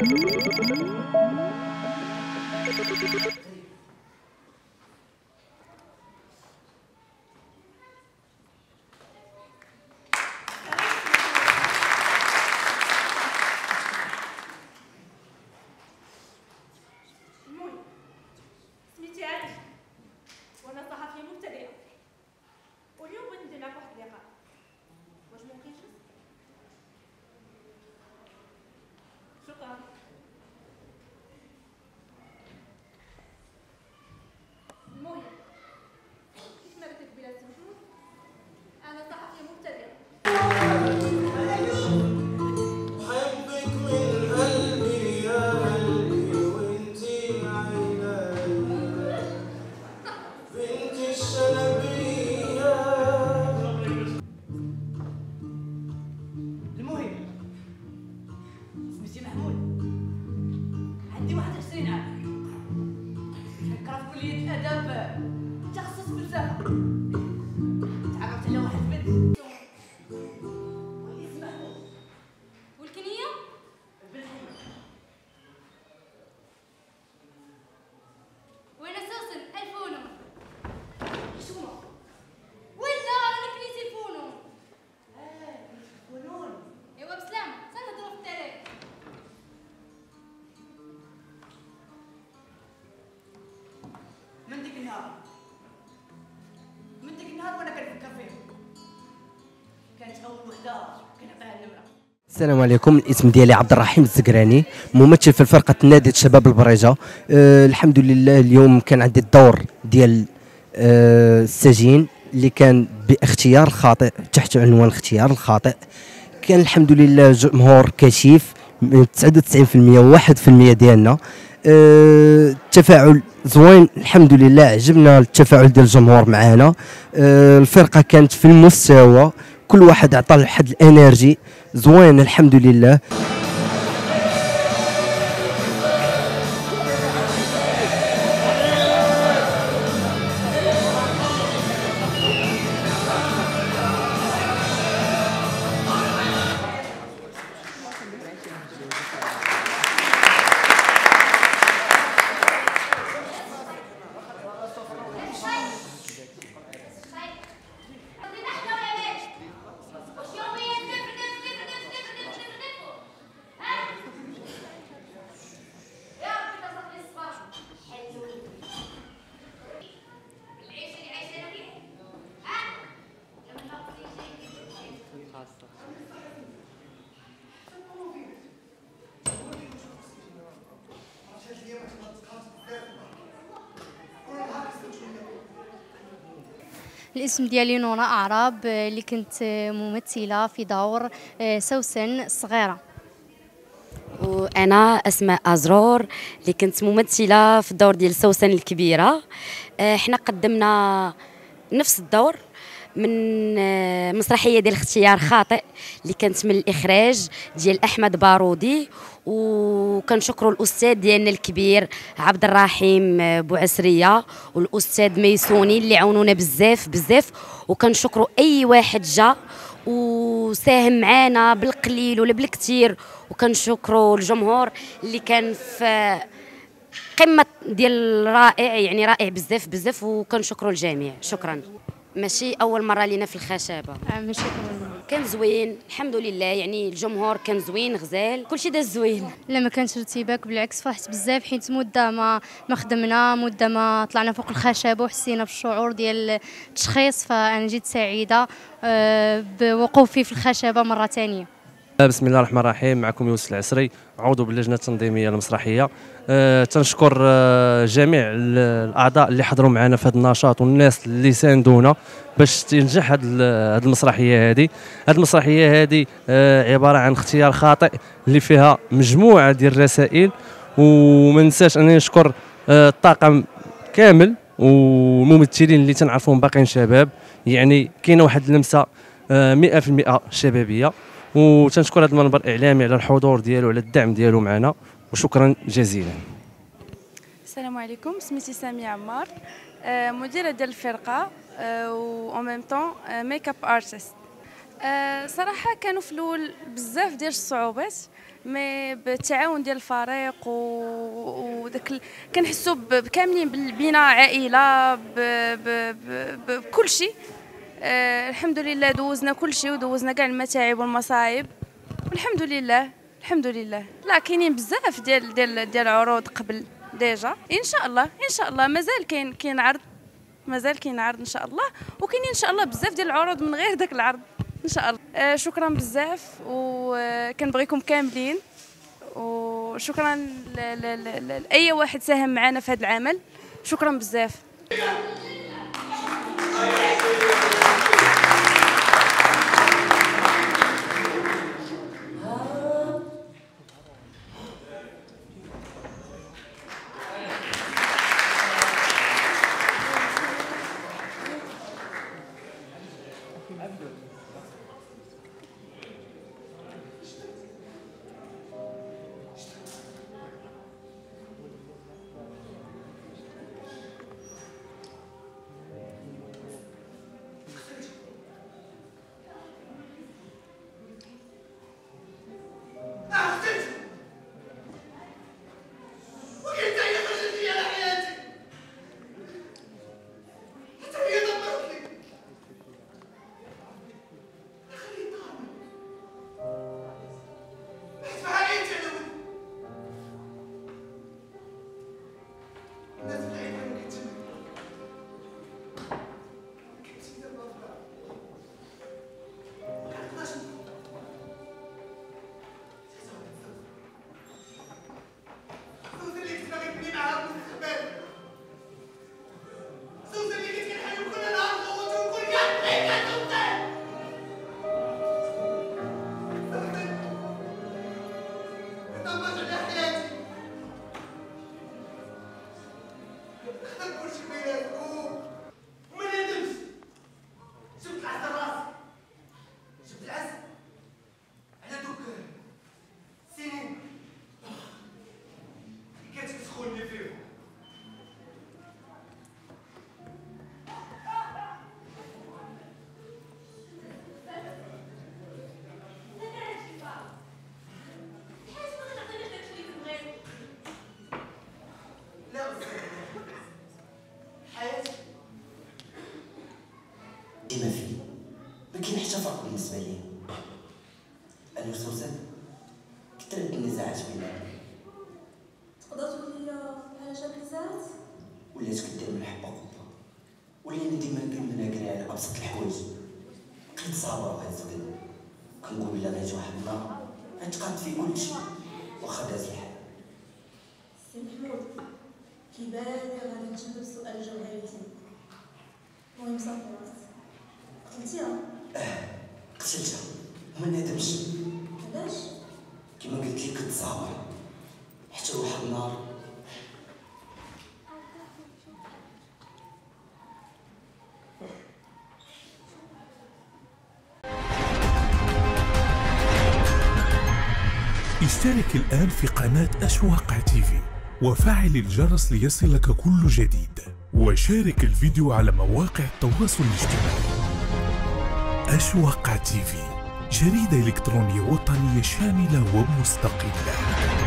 عندي 21 عام، كنقرا في كلية الآداب تخصص فلسفة. تعرفت على واحد البنت اسمها والكنية بالحي. وين سوسن الفونو شوما ولا انا كنيتي الفونو. الفنون ايوا بسلام تنهضروا في التاريخ. من ديك النهار وانا كنفكر فيه. كانت اول وحده كنعطيها النمره. السلام عليكم. الاسم ديالي عبد الرحيم الزكراني، ممثل في فرقه نادي الشباب البريجه. الحمد لله اليوم كان عندي الدور ديال السجين اللي كان باختيار خاطئ، تحت عنوان اختيار الخاطئ. كان الحمد لله جمهور كشيف 99% و1% ديالنا. التفاعل زوين الحمد لله، عجبنا التفاعل ديال الجمهور معنا. الفرقه كانت في المستوى، كل واحد عطى لحد الانرجي زوين الحمد لله. الاسم ديالي نورا أعراب، اللي كنت ممثلة في دور سوسن الصغيرة. وانا اسماء ازرور اللي كنت ممثله في الدور ديال سوسن الكبيره. احنا قدمنا نفس الدور من مسرحيه ديال اختيار خاطئ اللي كانت من الاخراج ديال احمد بارودي، وكنشكروا الاستاذ ديالنا الكبير عبد الرحيم بوعسريه والاستاذ ميسوني اللي عاونونا بزاف بزاف، وكنشكروا اي واحد جا وساهم معنا بالقليل ولا بالكثير، وكنشكروا الجمهور اللي كان في قمه ديال رائع، يعني رائع بزاف بزاف، وكنشكروا الجميع. شكرا. ماشي اول مره لينا في الخشبه. ماشي كان زوين الحمد لله، يعني الجمهور كان زوين غزال، كلشي داز زوين. لا ما كانش ارتباك، بالعكس فرحت بزاف حيت مده ما خدمنا، مده ما طلعنا فوق الخشبه وحسينا بالشعور ديال التشخيص، فانا جيت سعيده بوقوفي في الخشبه مره ثانيه. بسم الله الرحمن الرحيم. معكم يوسف العسري، عضو باللجنه التنظيميه المسرحيه. تنشكر جميع الاعضاء اللي حضروا معنا في هذا النشاط والناس اللي ساندونا باش تنجح هذه المسرحيه هذه. هذه المسرحيه هذه عباره عن اختيار خاطئ اللي فيها مجموعه ديال الرسائل، وما ننساش انني نشكر الطاقم كامل والممثلين اللي تنعرفهم باقيين شباب، يعني كاينه واحد اللمسه 100% شبابيه. وتنشكر هذا المنبر الاعلامي على الحضور ديالو، على الدعم ديالو معنا، وشكرا جزيلا. السلام عليكم، سميتي ساميه عمار، مديره ديال الفرقه و ميم طون ميك اب ارتست. صراحه كانوا في الاول بزاف ديال الصعوبات، مي بالتعاون ديال الفريق وداك كنحسوا بكاملين بالبناء عائله بكل شيء. الحمد لله دوزنا كل شيء ودوزنا كاع المتاعب والمصايب والحمد لله الحمد لله. لا كاينين بزاف ديال العروض قبل ديجا ان شاء الله مازال كاين عرض، مازال كاين عرض ان شاء الله، وكاينين ان شاء الله بزاف ديال العروض من غير داك العرض ان شاء الله. شكرا بزاف وكنبغيكم كاملين، وشكرا لاي واحد ساهم معنا في هذا العمل. شكرا بزاف. ديما فيه ما كاين حتى فرق بالنسبه ليا. انا وسوسن كثرت النزاعات بيناتنا. تقدر تقول لي علاش هاد النزاعات؟ ولات كدير من حبه قبه، ولينا ديما كنمناكري على ابسط الحوايج. بقيت صابره وكنسكت كنقول الا غيجي واحد النهار غتقاد في كلشي واخا داز الحال. سي محمود كيبان لي غادي تجاوب السؤال الجوهري. المهم صافي راسك قتلتيها؟ قتلتها وما ندمش. علاش؟ كيما قلت لك كنت صابر حتى واحد النهار اشترك الآن في قناة أشواق تيفي وفعل الجرس ليصلك كل جديد، وشارك الفيديو على مواقع التواصل الاجتماعي. أشواق تيفي، جريدة إلكترونية وطنية شاملة ومستقلة.